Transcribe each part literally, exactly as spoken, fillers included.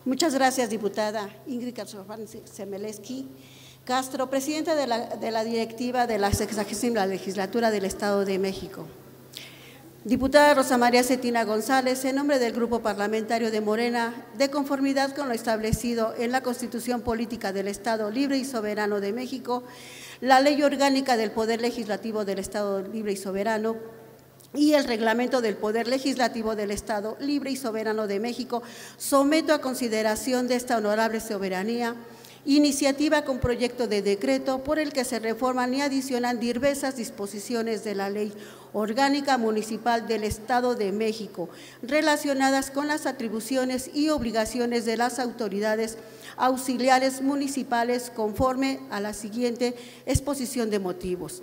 Muchas gracias, diputada Ingrid Semeleski Castro, presidenta de la, de la directiva de la sexagésima legislatura del Estado de México. Diputada Rosa María Cetina González, en nombre del Grupo Parlamentario de Morena, de conformidad con lo establecido en la Constitución Política del Estado Libre y Soberano de México, la Ley Orgánica del Poder Legislativo del Estado Libre y Soberano y el Reglamento del Poder Legislativo del Estado Libre y Soberano de México, someto a consideración de esta honorable soberanía iniciativa con proyecto de decreto por el que se reforman y adicionan diversas disposiciones de la Ley Orgánica Municipal del Estado de México relacionadas con las atribuciones y obligaciones de las autoridades auxiliares municipales conforme a la siguiente exposición de motivos.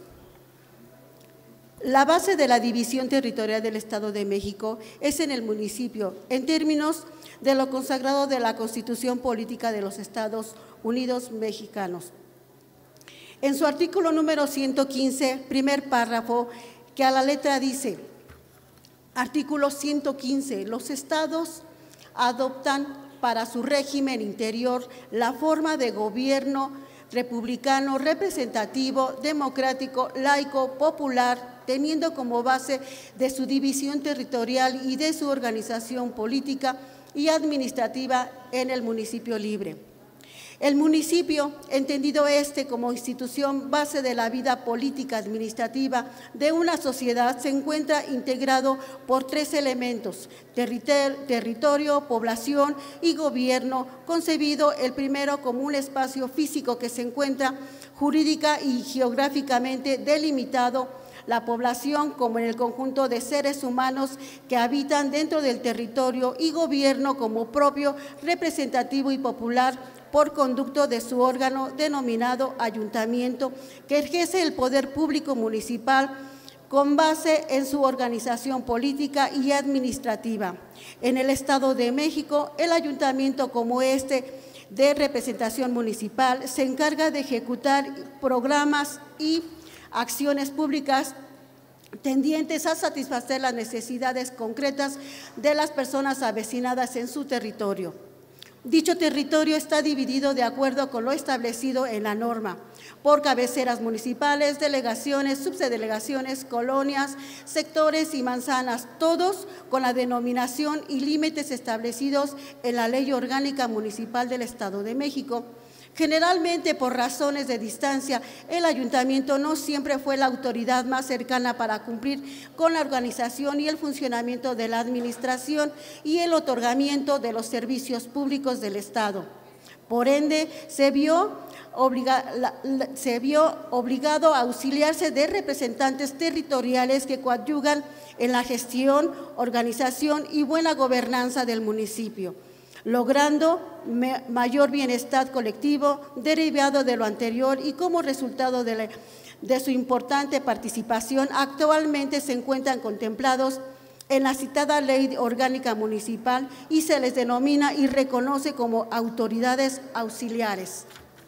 La base de la división territorial del Estado de México es en el municipio, en términos de lo consagrado de la Constitución Política de los Estados Unidos Mexicanos. En su artículo número ciento quince, primer párrafo, que a la letra dice, artículo ciento quince, los estados adoptan para su régimen interior la forma de gobierno republicano, representativo, democrático, laico, popular, teniendo como base de su división territorial y de su organización política y administrativa en el municipio libre. El municipio, entendido este como institución base de la vida política administrativa de una sociedad, se encuentra integrado por tres elementos: territorio, población y gobierno, concebido el primero como un espacio físico que se encuentra jurídica y geográficamente delimitado, la población como en el conjunto de seres humanos que habitan dentro del territorio, y gobierno como propio, representativo y popular por conducto de su órgano denominado ayuntamiento, que ejerce el poder público municipal con base en su organización política y administrativa. En el Estado de México, el ayuntamiento como este de representación municipal se encarga de ejecutar programas y acciones públicas tendientes a satisfacer las necesidades concretas de las personas avecinadas en su territorio. Dicho territorio está dividido de acuerdo con lo establecido en la norma, por cabeceras municipales, delegaciones, subdelegaciones, colonias, sectores y manzanas, todos con la denominación y límites establecidos en la Ley Orgánica Municipal del Estado de México. Generalmente, por razones de distancia, el ayuntamiento no siempre fue la autoridad más cercana para cumplir con la organización y el funcionamiento de la administración y el otorgamiento de los servicios públicos del Estado. Por ende, se vio, obliga, la, la, se vio obligado a auxiliarse de representantes territoriales que coadyugan en la gestión, organización y buena gobernanza del municipio, logrando mayor bienestar colectivo derivado de lo anterior, y como resultado de, la, de su importante participación, actualmente se encuentran contemplados en la citada Ley Orgánica Municipal y se les denomina y reconoce como autoridades auxiliares.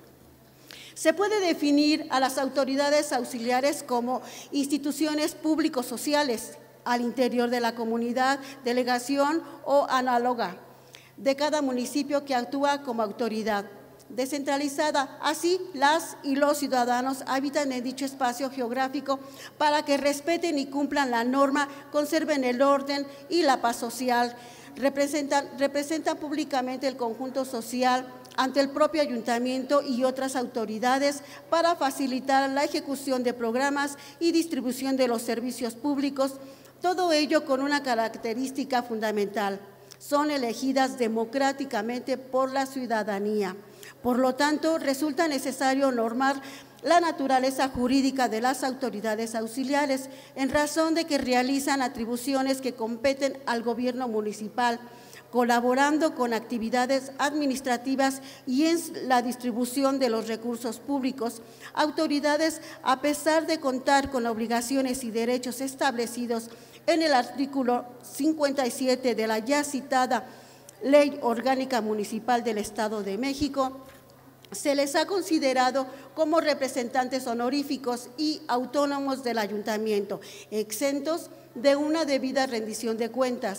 Se puede definir a las autoridades auxiliares como instituciones público-sociales al interior de la comunidad, delegación o análoga de cada municipio que actúa como autoridad descentralizada. Así, las y los ciudadanos habitan en dicho espacio geográfico para que respeten y cumplan la norma, conserven el orden y la paz social, representan, representan públicamente el conjunto social ante el propio ayuntamiento y otras autoridades para facilitar la ejecución de programas y distribución de los servicios públicos, todo ello con una característica fundamental: son elegidas democráticamente por la ciudadanía. Por lo tanto, resulta necesario normar la naturaleza jurídica de las autoridades auxiliares en razón de que realizan atribuciones que competen al gobierno municipal, colaborando con actividades administrativas y en la distribución de los recursos públicos. Autoridades, a pesar de contar con obligaciones y derechos establecidos en el artículo cincuenta y siete de la ya citada Ley Orgánica Municipal del Estado de México, se les ha considerado como representantes honoríficos y autónomos del ayuntamiento, exentos de una debida rendición de cuentas.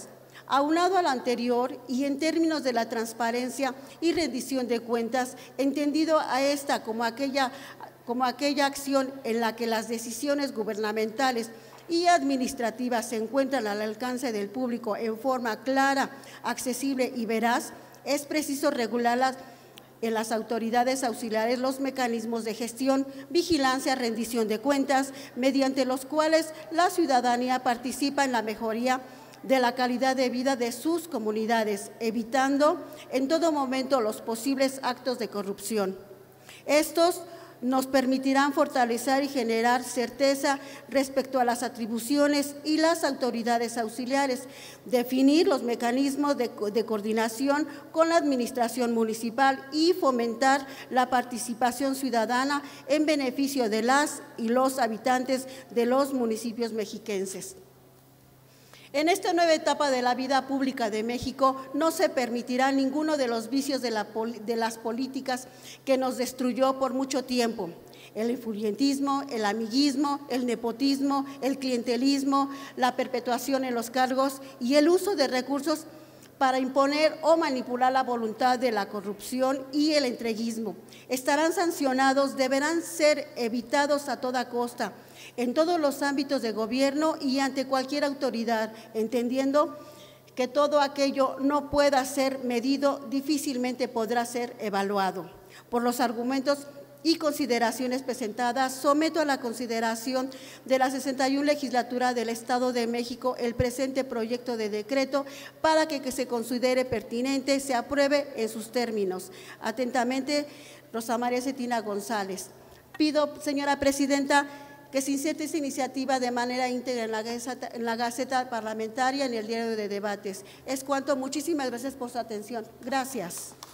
Aunado a lo anterior y en términos de la transparencia y rendición de cuentas, entendido a esta como aquella, como aquella acción en la que las decisiones gubernamentales y administrativas se encuentran al alcance del público en forma clara, accesible y veraz, es preciso regularlas en las autoridades auxiliares los mecanismos de gestión, vigilancia, rendición de cuentas, mediante los cuales la ciudadanía participa en la mejoría de la calidad de vida de sus comunidades, evitando en todo momento los posibles actos de corrupción. Estos nos permitirán fortalecer y generar certeza respecto a las atribuciones y las autoridades auxiliares, definir los mecanismos de, de coordinación con la administración municipal y fomentar la participación ciudadana en beneficio de las y los habitantes de los municipios mexiquenses. En esta nueva etapa de la vida pública de México no se permitirá ninguno de los vicios de, la, de las políticas que nos destruyó por mucho tiempo: el influyentismo, el amiguismo, el nepotismo, el clientelismo, la perpetuación en los cargos y el uso de recursos para imponer o manipular la voluntad de la corrupción y el entreguismo. Estarán sancionados, deberán ser evitados a toda costa, en todos los ámbitos de gobierno y ante cualquier autoridad, entendiendo que todo aquello no pueda ser medido, difícilmente podrá ser evaluado. Por los argumentos y consideraciones presentadas, someto a la consideración de la sesenta y una legislatura del Estado de México el presente proyecto de decreto para que, que se considere pertinente, se apruebe en sus términos. Atentamente, Rosa María Cetina González. Pido, señora presidenta, que se inserte esta iniciativa de manera íntegra en la, Gaceta, en la Gaceta Parlamentaria, en el diario de debates. Es cuanto. Muchísimas gracias por su atención. Gracias.